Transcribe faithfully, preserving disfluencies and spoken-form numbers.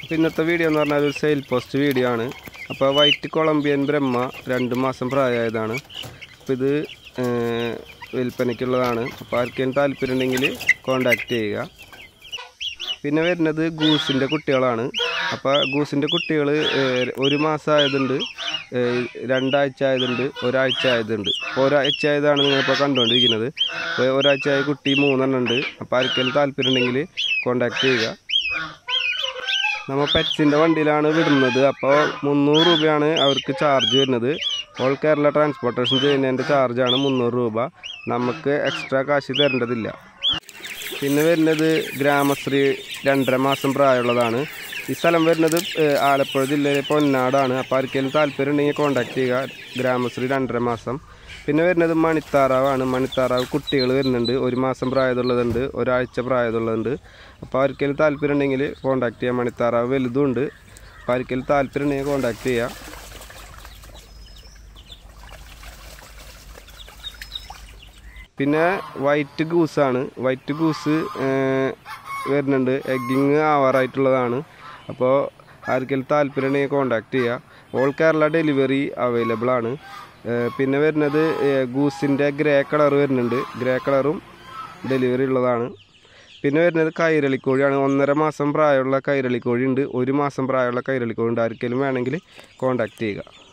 ഇന്നത്തെ വീഡിയോ എന്ന് പറഞ്ഞാൽ ഒരു സെയിൽ പോസ്റ്റ് വീഡിയോ ആണ്. അപ്പോൾ വൈറ്റ് കൊളംബിയൻ ബ്രഹ്മ രണ്ട് മാസം പ്രായമായതാണ്. അപ്പോൾ ഇത് വിൽപ്പനയ്ക്കുള്ളതാണ്. അപ്പോൾ ആർക്കെങ്കിലും താല്പര്യം ഉണ്ടെങ്കിൽ കോൺടാക്റ്റ് ചെയ്യുക. പിന്നെ വരുന്നത് ഗൂസിൻ്റെ കുട്ടികളാണ്. അപ്പോൾ ഗൂസിൻ്റെ കുട്ടികൾ ഒരു മാസം ആയതുണ്ട്, രണ്ടാഴ്ച ആയതുണ്ട്, ഒരാഴ്ച ആയതുണ്ട്. അപ്പോൾ ഒരാഴ്ച ആയതാണ് നിങ്ങളിപ്പോൾ കണ്ടുകൊണ്ടിരിക്കുന്നത്. അപ്പോൾ ഒരാഴ്ച ആയ കുട്ടി മൂന്നെണ്ണം ഉണ്ട്. അപ്പോൾ ആർക്കെങ്കിലും താല്പര്യം ഉണ്ടെങ്കിൽ കോൺടാക്റ്റ് ചെയ്യുക. നമ്മൾ പെറ്റ്സിൻ്റെ വണ്ടിയിലാണ് വിടുന്നത്. അപ്പോൾ മുന്നൂറ് രൂപയാണ് അവർക്ക് ചാർജ് വരുന്നത്. ഓൾ കേരള ട്രാൻസ്പോർട്ടേഷൻ ചെയ്യുന്നതിൻ്റെ ചാർജാണ് മുന്നൂറ് രൂപ. നമുക്ക് എക്സ്ട്രാ കാശ് തരേണ്ടതില്ല. പിന്നെ വരുന്നത് ഗ്രാമശ്രീ രണ്ടര മാസം പ്രായമുള്ളതാണ്. ഈ സ്ഥലം വരുന്നത് ആലപ്പുഴ ജില്ലയിലെ പൊന്നാടാണ്. അപ്പോൾ ആർക്കെങ്കിലും താല്പര്യം ഉണ്ടെങ്കിൽ കോൺടാക്റ്റ് ചെയ്യുക. ഗ്രാമശ്രീ രണ്ടര മാസം. പിന്നെ വരുന്നത് മണിത്താറാവാണ്. മണിത്താറാവ് കുട്ടികൾ വരുന്നുണ്ട്. ഒരു മാസം പ്രായമുള്ളതുണ്ട്, ഒരാഴ്ച പ്രായമുള്ളതുണ്ട്. അപ്പോൾ ആർക്കെങ്കിലും താല്പര്യം ഉണ്ടെങ്കിൽ കോൺടാക്റ്റ് ചെയ്യുക. മണിത്താറാവ് വലുതുണ്ട്. അപ്പോൾ ആർക്കെങ്കിലും താല്പര്യം ഉണ്ടെങ്കിൽ കോൺടാക്റ്റ് ചെയ്യുക. പിന്നെ വൈറ്റ് ഗൂസാണ്. വൈറ്റ് ഗൂസ് വരുന്നുണ്ട്. എഗ്ഗിങ് ആവാറായിട്ടുള്ളതാണ്. അപ്പോൾ ആർക്കെങ്കിലും താല്പര്യം ഉണ്ടെങ്കിൽ കോൺടാക്റ്റ് ചെയ്യുക. ഓൾ കേരള ഡെലിവറി അവൈലബിൾ ആണ്. പിന്നെ വരുന്നത് ഗൂസിൻ്റെ ഗ്രേ കളർ വരുന്നുണ്ട്. ഗ്രേ കളറും ഡെലിവറി ഉള്ളതാണ്. പിന്നെ വരുന്നത് കൈരളിക്കോഴിയാണ്. ഒന്നര മാസം പ്രായമുള്ള കൈരളിക്കോഴി ഉണ്ട്, ഒരു മാസം പ്രായമുള്ള കൈരളിക്കോഴി ഉണ്ട്. ആർക്കെങ്കിലും വേണമെങ്കിൽ കോൺടാക്റ്റ് ചെയ്യുക.